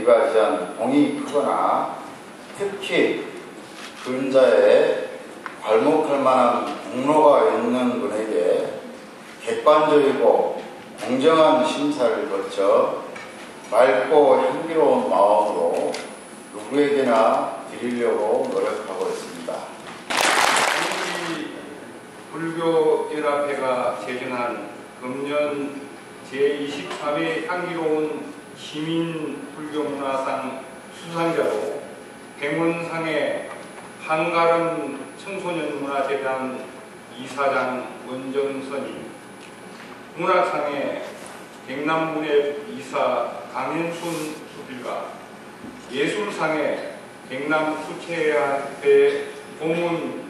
불가지한 공이 크거나 특히 근자에 괄목할 만한 공로가 있는 분에게 객관적이고 공정한 심사를 거쳐 맑고 향기로운 마음으로 누구에게나 드리려고 노력하고 있습니다. 불교연합회가 제정한 금년 제23회 향기로운 시민불교문화상 수상자로 백문상의 한가름 청소년문화재단 이사장 원정선임, 문화상의 경남문예 이사 강현순 수필가, 예술상의 경남수채협회 고문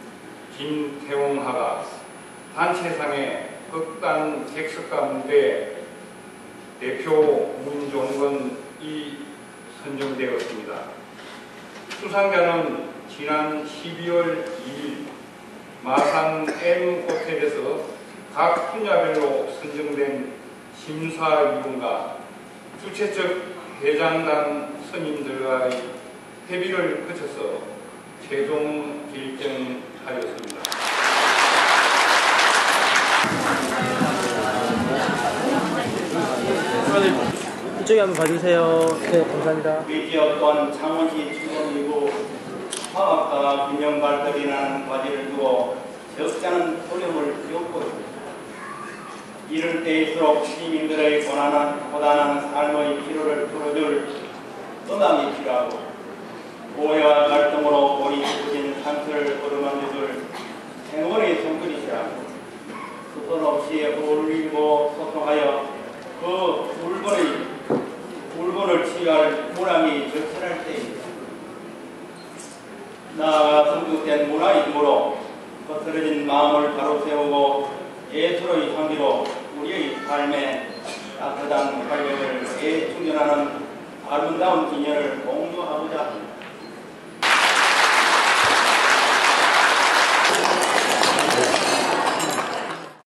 김태홍하가, 단체상의 극단 객석가무대 대표 문종건이 선정되었습니다. 수상자는 지난 12월 2일 마산 M호텔에서 각 분야별로 선정된 심사위원과 주최 측 회장단 스님들과의 협의를 거쳐서 최종 결정하였습니다. 이쪽에 한번 봐주세요. 네, 감사합니다. 우리 지역 또한 창원시 추경 이후 화학과 균형 발달이라는 과제를 두고 적잖은 어려움을 겪고 있습니다. 이럴 때일수록 시민들의 고단한 삶의 피로를 풀어줄 음악이 필요하고 오해와 갈등으로 골이 깊어진 상처를 어루만져줄 행운의 손길이시라고 수선 없이 어울리고 소통하여 그 울분을 치유할 문학이 적절할 때입니다. 나아가 성숙된 문화인으로 거스러진 마음을 바로 세우고 예술의 향기로 우리의 삶에 따뜻한 활력을 재충전하는 아름다운 인연을 공유하고자 합니다.